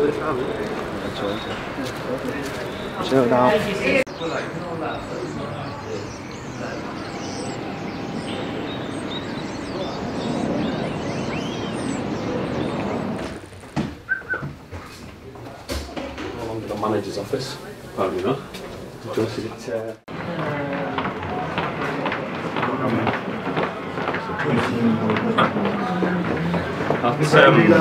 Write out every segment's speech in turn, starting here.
Chill now. Along the manager's office. Probably not. Just it. That's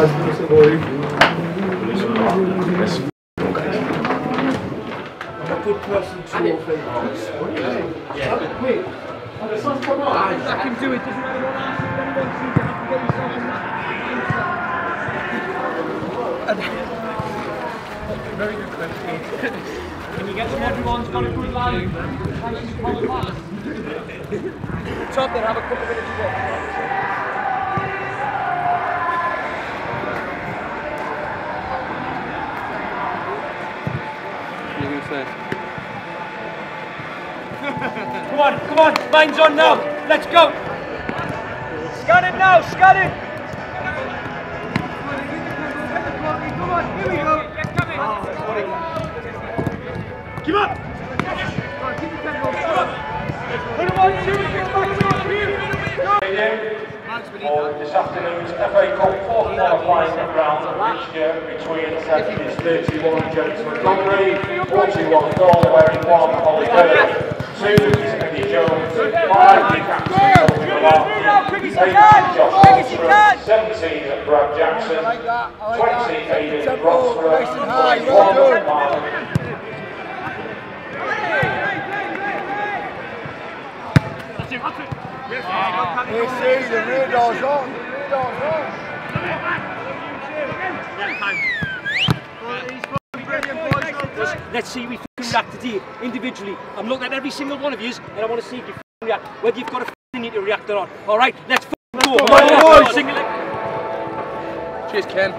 a good person to offend. Yeah. Wait. I can do it. Doesn't anyone very good question. Can you get them? Everyone's got a good line. Top then, have a couple of minutes to go. Come on, mine's on now. Let's go. Scan it now, scan it. Come on, here we go. Keep up. Keep the tempo. Put him on, shoot, get back to up here. For this afternoon's FA Cup fourth qualifying round fixture between sections 31 James Montgomery, 41 Galway, 1 Holly Berry, 2 is Eddie Jones, 5 Captain Tony Malarkey, 8 Josh Holmstrom, 17 Brad Jackson, 20 Aidan Roxburgh, 21 Mark. This is the radar's on. Let's see if we react today, individually. I'm looking at every single one of you and I want to see if you react, whether you've got a need to react or not. Alright, let's go. Cheers, Ken.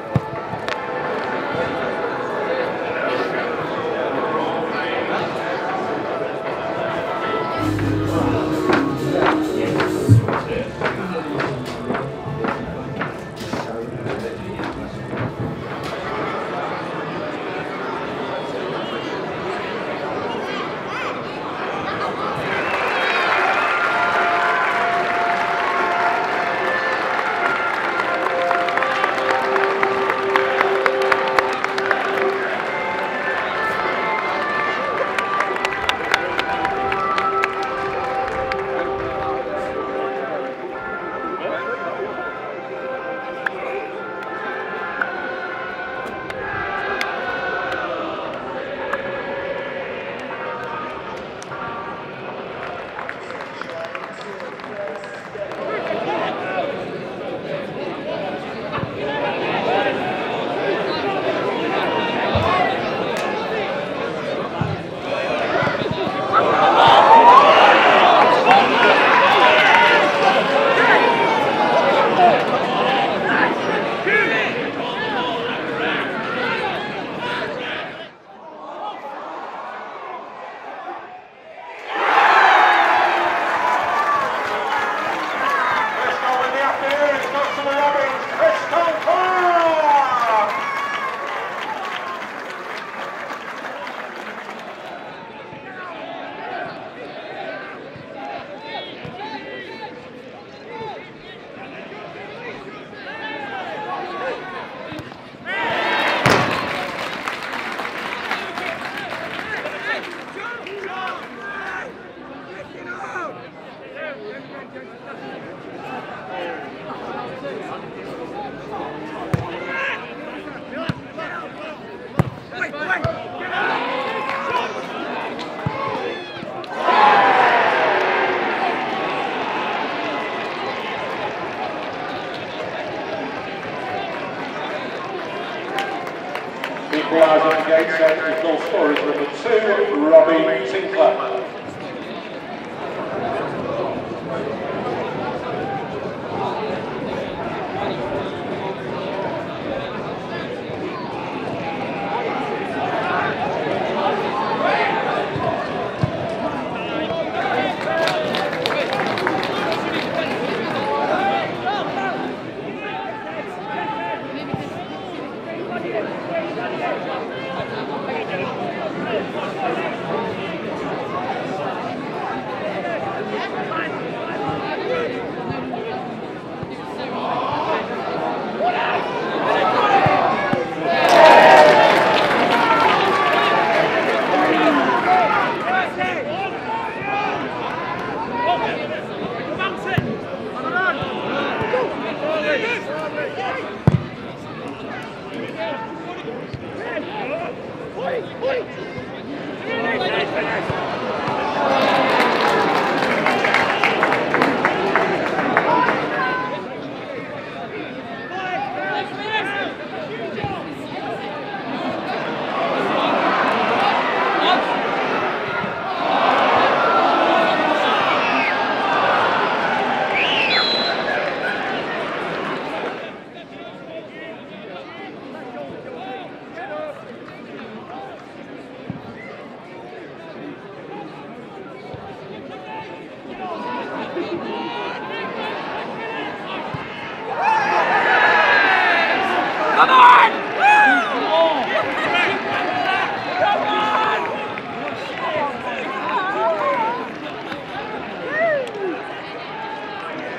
Equalising against the goal scorer is number 2, Robbie Tinkler.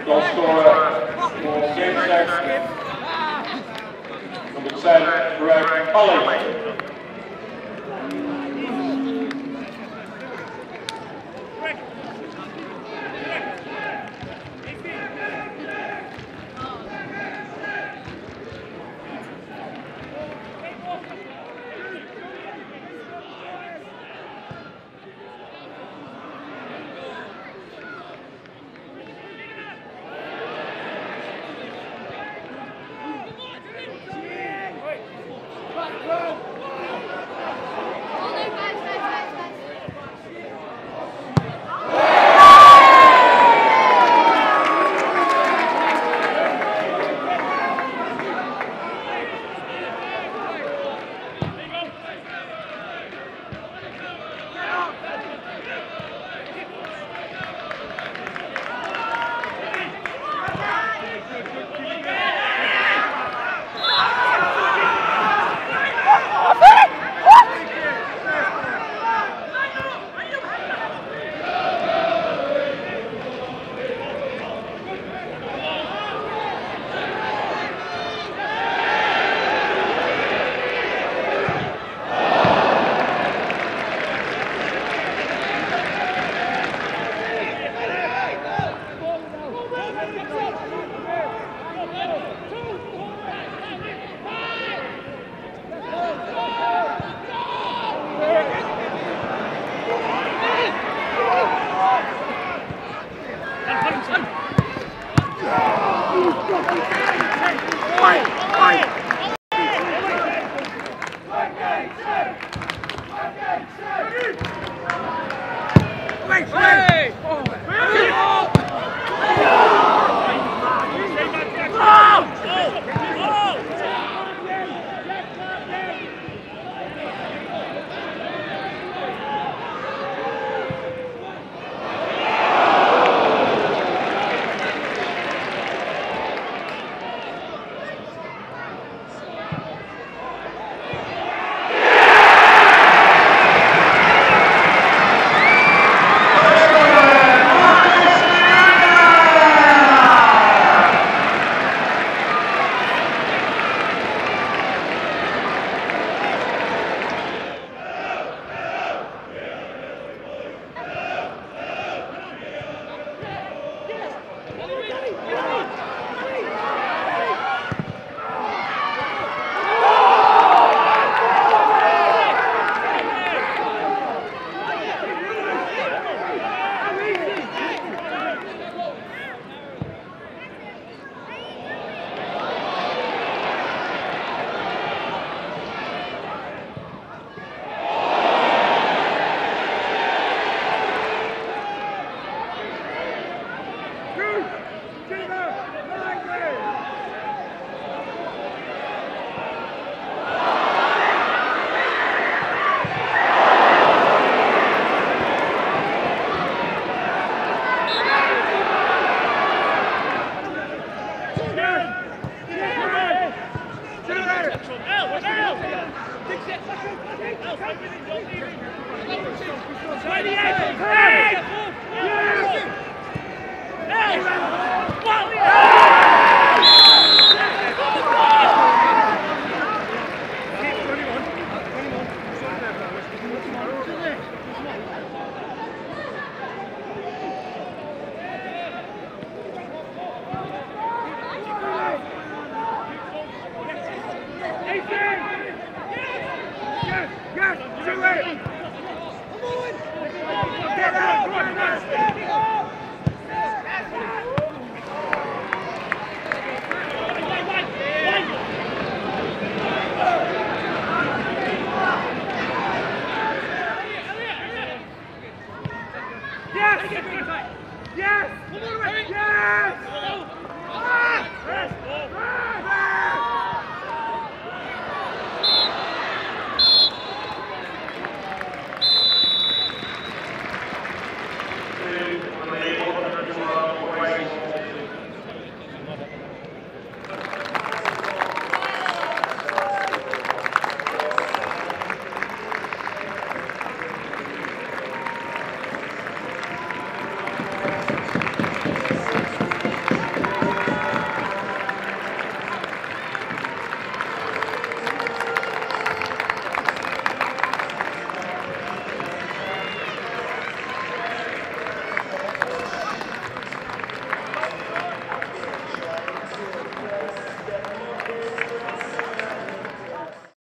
Goal scorer for Gateshead, number 10, Greg Holly.